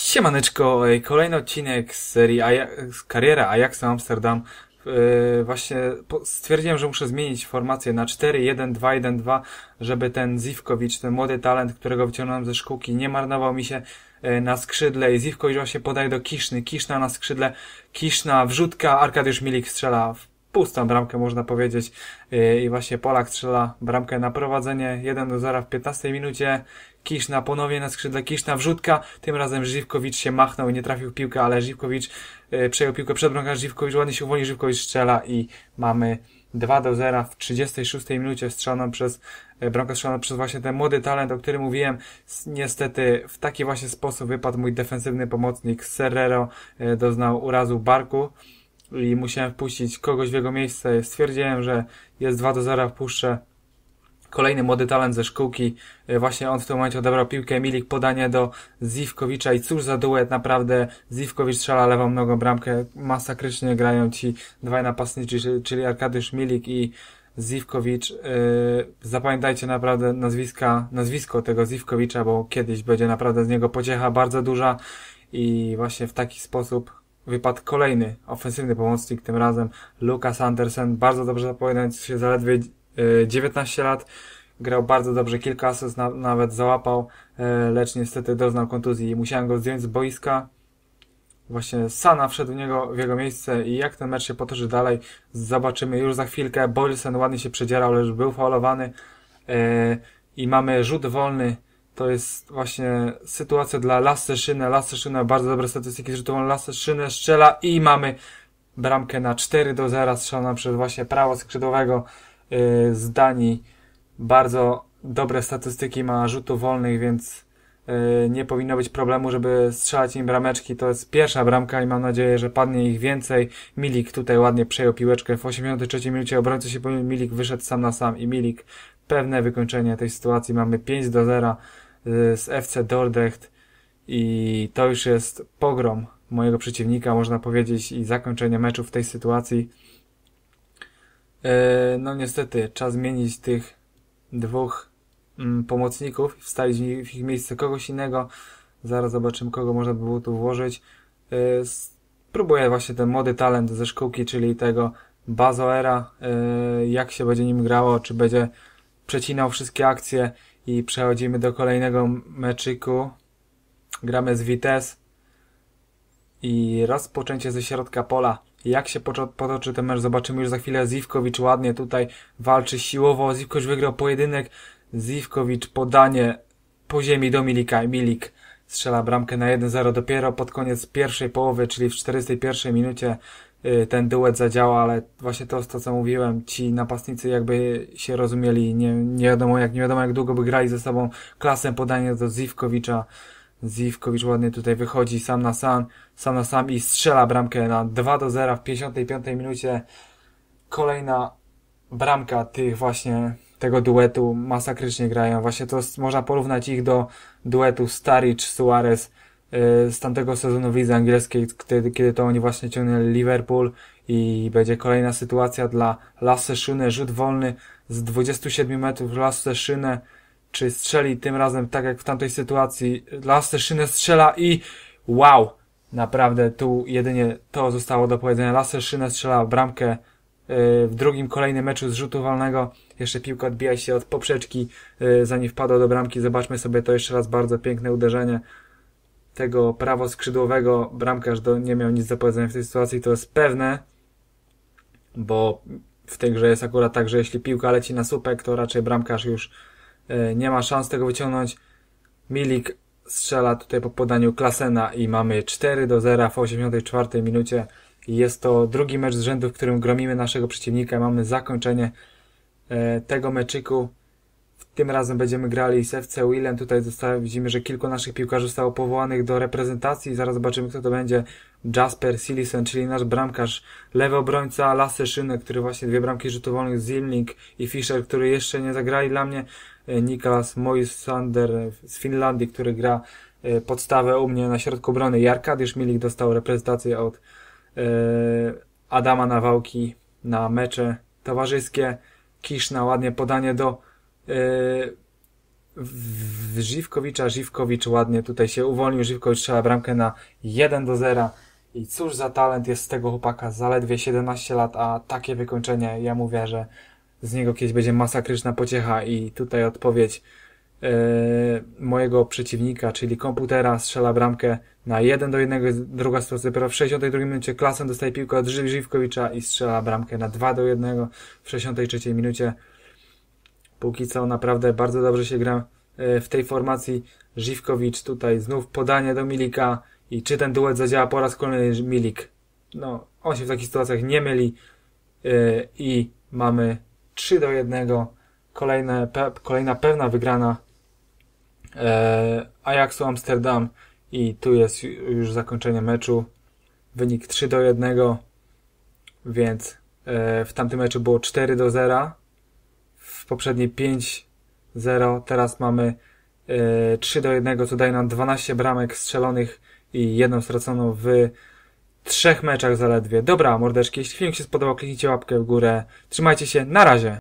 Siemaneczko, kolejny odcinek z serii z Kariera Ajaxu Amsterdam. Właśnie stwierdziłem, że muszę zmienić formację na 4-1-2-1-2, żeby ten Zivkovic, ten młody talent, którego wyciągnąłem ze szkółki, nie marnował mi się na skrzydle i Zivkovic właśnie podaje do Kiszny. Kiszna na skrzydle, Kiszna wrzutka, Arkadiusz Milik strzela w pustą bramkę, można powiedzieć. I właśnie Polak strzela bramkę na prowadzenie 1-0 w 15 minucie. Kiszna ponownie na skrzydle, Kiszna wrzutka, tym razem Żywkowicz się machnął i nie trafił w piłkę, ale Żywkowicz przejął piłkę przed bramkarzem, Żywkowicz ładnie się uwolnił, Żywkowicz strzela i mamy 2-0 w 36 minucie strzeloną przez bramkę strzeloną przez właśnie ten młody talent, o którym mówiłem. Niestety w taki właśnie sposób wypadł mój defensywny pomocnik Serrero, doznał urazu barku i musiałem wpuścić kogoś w jego miejsce. Stwierdziłem, że jest 2-0, wpuszczę kolejny młody talent ze szkółki. Właśnie on w tym momencie odebrał piłkę. Milik podanie do Zivkowicza i cóż za duet, naprawdę. Zivkowicz strzela lewą nogą bramkę. Masakrycznie grają ci dwaj napastnicy, czyli Arkadiusz Milik i Zivkowicz. Zapamiętajcie naprawdę nazwisko tego Zivkowicza, bo kiedyś będzie naprawdę z niego pociecha bardzo duża i właśnie w taki sposób wypadł kolejny ofensywny pomocnik, tym razem Lukas Andersen, bardzo dobrze zapowiadający się, zaledwie 19 lat, grał bardzo dobrze, kilka asyst nawet załapał, lecz niestety doznał kontuzji i musiałem go zdjąć z boiska. Właśnie Sana wszedł w jego miejsce i jak ten mecz się potoczy dalej, zobaczymy już za chwilkę. Boylsen ładnie się przedzierał, lecz był faulowany i mamy rzut wolny. To jest właśnie sytuacja dla Lasse Schöne. Lasse Schöne, bardzo dobre statystyki z rzutu wolny. Lasse Schöne strzela i mamy bramkę na 4-0 strzeloną przez właśnie prawo skrzydłowego z Danii. Bardzo dobre statystyki ma rzutów wolnych, więc nie powinno być problemu, żeby strzelać im brameczki. To jest pierwsza bramka i mam nadzieję, że padnie ich więcej. Milik tutaj ładnie przejął piłeczkę w 83 minucie. Obrońca się pomylił, Milik wyszedł sam na sam i Milik pewne wykończenie tej sytuacji. Mamy 5-0 z FC Dordrecht i to już jest pogrom mojego przeciwnika, można powiedzieć, i zakończenie meczu w tej sytuacji. No niestety, czas zmienić tych dwóch pomocników, wstawić w ich miejsce kogoś innego. Zaraz zobaczymy, kogo można by było tu włożyć. Spróbuję właśnie ten młody talent ze szkółki, czyli tego Bazoera, jak się będzie nim grało, czy będzie przecinał wszystkie akcje. I przechodzimy do kolejnego meczyku. Gramy z Vitesse i rozpoczęcie ze środka pola. Jak się potoczy ten mecz, zobaczymy już za chwilę. Zivkovic ładnie tutaj walczy siłowo. Zivkovic wygrał pojedynek. Zivkovic podanie po ziemi do Milika. Milik strzela bramkę na 1-0 dopiero pod koniec pierwszej połowy, czyli w 41 minucie ten duet zadziała, ale właśnie to jest to, co mówiłem. Ci napastnicy jakby się rozumieli. Nie wiadomo jak długo by grali ze sobą. Klasem podanie do Zivkovicza. Zivkovic ładnie tutaj wychodzi sam na sam i strzela bramkę na 2-0 w 55 minucie. Kolejna bramka tego duetu, masakrycznie grają. Właśnie to można porównać ich do duetu Sturridge-Suarez z tamtego sezonu w lidze angielskiej, kiedy to oni właśnie ciągnęli Liverpool i będzie kolejna sytuacja dla Lasse Schöne, rzut wolny z 27 metrów. Lasse Schöne czy strzeli tym razem tak jak w tamtej sytuacji. Lasse Schöne strzela i wow! Naprawdę tu jedynie to zostało do powiedzenia. Lasse Schöne strzela bramkę w drugim kolejnym meczu z rzutu wolnego. Jeszcze piłka odbija się od poprzeczki, zanim wpadła do bramki. Zobaczmy sobie to jeszcze raz. Bardzo piękne uderzenie tego prawoskrzydłowego. Bramkarz nie miał nic do powiedzenia w tej sytuacji. To jest pewne, bo w tej grze jest akurat tak, że jeśli piłka leci na słupek, to raczej bramkarz już nie ma szans tego wyciągnąć. Milik strzela tutaj po podaniu Klasena i mamy 4-0 w 84 minucie. Jest to drugi mecz z rzędu, w którym gromimy naszego przeciwnika. Mamy zakończenie tego meczyku. Tym razem będziemy grali z FC Willem. Tutaj widzimy, że kilku naszych piłkarzy zostało powołanych do reprezentacji. Zaraz zobaczymy, kto to będzie. Jasper Silisen, czyli nasz bramkarz, lewy obrońca, Lasse Schöne, który właśnie 2 bramki rzutów wolnych, Zilnik i Fischer, który jeszcze nie zagrali dla mnie, Niklas Moisander z Finlandii, który gra podstawę u mnie na środku obrony, i Arkadiusz Milik dostał reprezentację od Adama Nawałki na mecze towarzyskie. Kiszna, ładnie podanie do w Żywkowicza. Żywkowicz ładnie tutaj się uwolnił. Żywkowicz strzela bramkę na 1-0. I cóż za talent jest z tego chłopaka. Zaledwie 17 lat, a takie wykończenie, ja mówię, że z niego kiedyś będzie masakryczna pociecha. I tutaj odpowiedź mojego przeciwnika, czyli komputera, strzela bramkę na 1-1. Druga sytuacja, dopiero w 62 minucie Klaassen dostaje piłkę od Żywkowicza i strzela bramkę na 2-1 w 63 minucie. Póki co naprawdę bardzo dobrze się gra w tej formacji. Żywkowicz tutaj znów podanie do Milika i czy ten duet zadziała po raz kolejny. Milik, no on się w takich sytuacjach nie myli i mamy 3-1. Kolejna pewna wygrana Ajaxu Amsterdam i tu jest już zakończenie meczu. Wynik 3-1, więc w tamtym meczu było 4-0, w poprzedniej 5-0, teraz mamy 3-1, co daje nam 12 bramek strzelonych i jedną straconą w 3 meczach zaledwie. Dobra, mordeczki, jeśli film się spodobał, kliknijcie łapkę w górę. Trzymajcie się, na razie!